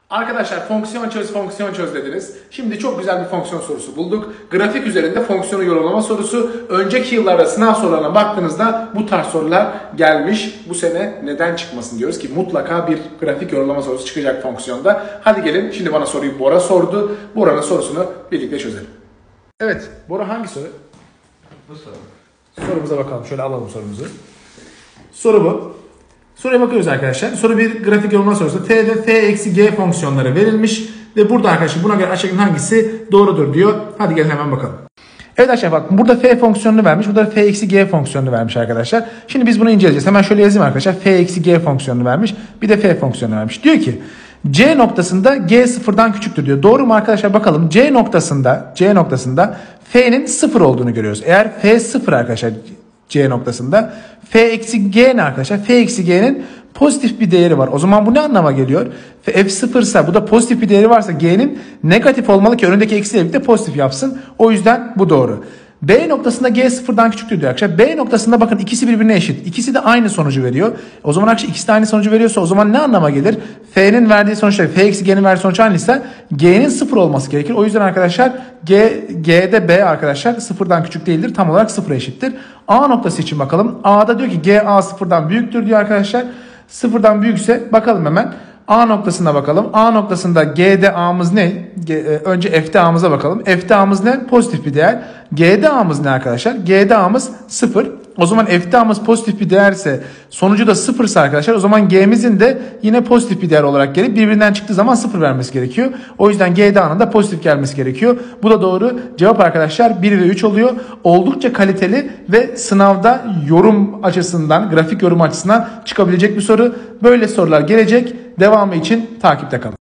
Arkadaşlar fonksiyon çöz dediniz. Şimdi çok güzel bir fonksiyon sorusu bulduk. Grafik üzerinde fonksiyonu yorumlama sorusu. Önceki yıllarda sınav sorularına baktığınızda bu tarz sorular gelmiş. Bu sene neden çıkmasın diyoruz ki mutlaka bir grafik yorumlama sorusu çıkacak fonksiyonda. Hadi gelin şimdi bana soruyu Bora sordu. Bora'nın sorusunu birlikte çözelim. Evet, Bora hangi soru? Bu soru. Sorumuza bakalım. Şöyle alalım sorumuzu. Soru bu. Soruya bakıyoruz arkadaşlar. Soru bir grafik yorumlama sorusu. F ve F eksi G fonksiyonları verilmiş. Ve burada arkadaşlar buna göre aşağıdaki hangisi doğrudur diyor. Hadi gelin hemen bakalım. Evet arkadaşlar bak burada F fonksiyonunu vermiş. Burada F eksi G fonksiyonunu vermiş arkadaşlar. Şimdi biz bunu inceleyeceğiz. Hemen şöyle yazayım arkadaşlar. F eksi G fonksiyonunu vermiş. Bir de F fonksiyonunu vermiş. Diyor ki C noktasında G sıfırdan küçüktür diyor. Doğru mu arkadaşlar bakalım. C noktasında F'nin sıfır olduğunu görüyoruz. Eğer F sıfır arkadaşlar C noktasında F eksi G ne arkadaşlar? F eksi G'nin pozitif bir değeri var. O zaman bu ne anlama geliyor? F sıfırsa bu da pozitif bir değeri varsa G'nin negatif olmalı ki önündeki eksiyle birlikte pozitif yapsın. O yüzden bu doğru. B noktasında G sıfırdan küçüktür diyor arkadaşlar. B noktasında bakın ikisi birbirine eşit. İkisi de aynı sonucu veriyor. O zaman arkadaşlar ikisi de aynı sonucu veriyorsa o zaman ne anlama gelir? F'nin verdiği sonuçta F eksi G'nin verdiği sonuç aynıysa G'nin sıfır olması gerekir. O yüzden arkadaşlar G'de B arkadaşlar sıfırdan küçük değildir. Tam olarak sıfıra eşittir. A noktası için bakalım. A'da diyor ki G A sıfırdan büyüktür diyor arkadaşlar. Sıfırdan büyükse bakalım hemen. A noktasına bakalım. A noktasında G'de A'mız ne? Önce F'de A'mıza bakalım. F'de A'mız ne? Pozitif bir değer. G'de A'mız ne arkadaşlar? G'de A'mız 0. O zaman F'de A'mız pozitif bir değerse sonucu da 0'sa arkadaşlar o zaman G'mizin de yine pozitif bir değer olarak gelip birbirinden çıktığı zaman 0 vermesi gerekiyor. O yüzden G'de A'nın da pozitif gelmesi gerekiyor. Bu da doğru. Cevap arkadaşlar 1 ve 3 oluyor. Oldukça kaliteli ve sınavda yorum açısından, grafik yorum açısından çıkabilecek bir soru. Böyle sorular gelecek. Devamı için takipte kalın.